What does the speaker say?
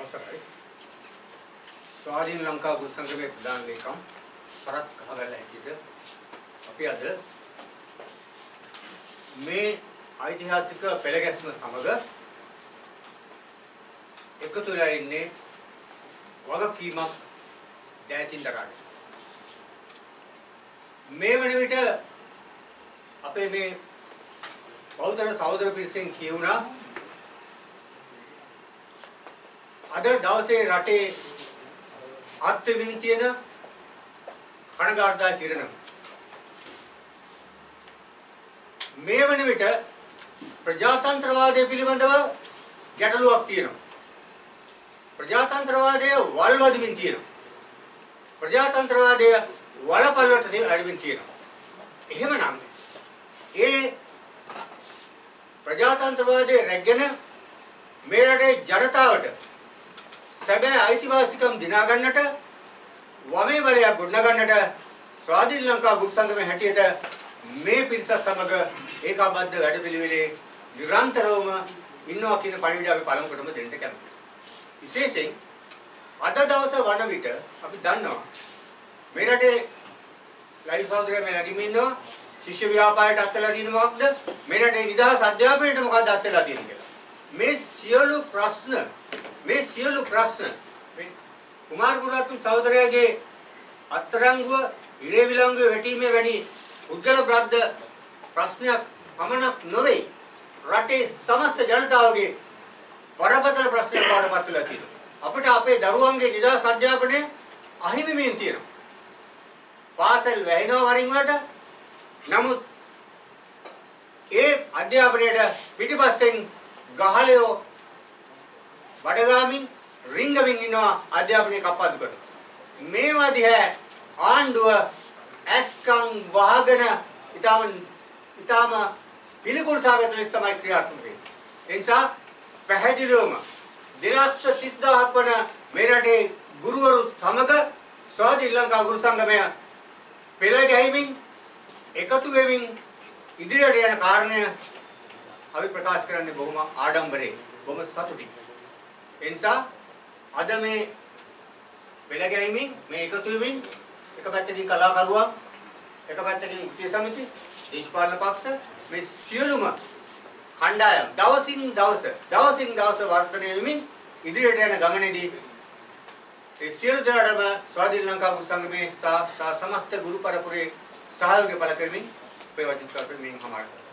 අවසරයි. ස්වාධීන ලංකා ගුරු සංගමේ ප්‍රධාන ලේකම් සරත් කහවැල්ල හැටියට අපි අද මේ ඓතිහාසික පෙළගැස්ම සමග එකතු වෙලා ඉන්නේ වගකීමක් දැතින් දරාගෙන. මේ වන විට අපේ මේ බෞද්ධ සහෝදර පිරිසෙන් කියුණා අද දවසේ රටේ අත්විඳින තියෙන කනගාටුදායක කිරණ මේ වන විට ප්‍රජාතන්ත්‍රවාදය පිළිබඳව ගැටලුවක් තියෙනවා. ප්‍රජාතන්ත්‍රවාදයේ වල්වදිමින් තියෙනවා. ප්‍රජාතන්ත්‍රවාදයේ වලපල්ලට අරිමින් තියෙනවා. එහෙමනම් ඒ ප්‍රජාතන්ත්‍රවාදයේ රැගෙන මේ රටේ ජනතාවට සැබෑ අයිතිවාසිකම් දිනා ගන්නට වමේ බලයක් ගොඩනගා ගන්නට ස්වාධීන ලංකා ගුරු සංගමයේ හැටියට මේ පිරිස සමග ඒකාබද්ධ වැඩපිළිවෙලේ නිරන්තරවම ඉන්නවා කියන පණිවිඩය අපි පළමුවටම දෙන්න කැමතියි. විශේෂයෙන් අද දවස වන විට අපි දන්නවා මේ රටේ ලයිව් සහෝදරයෝ මේ නැගිමින් ඉන්නවා ශිෂ්‍ය ව්‍යාපාරයට අත්දලා තියෙන මොකක්ද මේ රටේ නිදහස් අධ්‍යාපනයට මොකක්ද අත්දලා තියෙන්නේ කියලා. මේ සියලු ප්‍රශ්න මේ කුමාර ගුරුරත්න සහෝදරයාගේ අත්තරංගුව ඉරේ විලංගුවේ වැටීමේ වැනි උද්ගල බ්‍රද්ද ප්‍රශ්නයක් පමණක් නොවේ රටේ සමස්ත ජනතාවගේ බරපතල ප්‍රශ්නයක් බවට පත් වෙලා තියෙනවා. අපිට අපේ දරුවන්ගේ නිදහස් අධ්‍යාපනය අහිමි වෙමින් තියෙනවා. පාසල් වැහෙනවා වරින් වලට. නමුත් ඒ අධ්‍යාපනයට පිටිපස්සෙන් ගහලයෝ බඩගාමින් රිංගමින් ඉන්නවා අධ්‍යාපනය කප්පාදු කරනවා. මේවා දිහා ආණ්ඩුව ඇස්කම් වහගෙන ඊටම පිළිකුල් සාගත ලෙස තමයි ක්‍රියාත්මක වෙන්නේ. ඒ නිසා පැහැදිලිවම 230000ක් වන මේ රටේ ගුරුවරු සමග ස්වාධීන ලංකා ගුරු සංගමය පෙළ ගැහිමින් එකතු වෙමින් ඉදිරියට යන කාරණය අපි ප්‍රකාශ කරන්නේ බොහොම ආඩම්බරයෙන් බොහොම සතුටින්. ඒ නිසා අද මේ පෙළ ගැහිමින් මේ එකතු වෙමින් එක පැත්තකින් කලාකරුවා එක පැත්තකින් උත්සව සමිති දේශපාලන පක්ෂ මේ සියලුම කණ්ඩායම් දවසින් දවස වර්ධනය වෙමින් ඉදිරියට යන ගමනේදී ඒ සියලු දෙනාටම ස්වාධීන ලංකා ගුරු සංගමේ සමස්ත ගුරු පරපුරේ සහයෝගය පළ කරමින් ප්‍රයෝජන කරමින් හමාරයි.